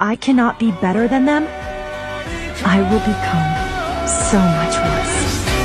I cannot be better than them, I will become so much worse.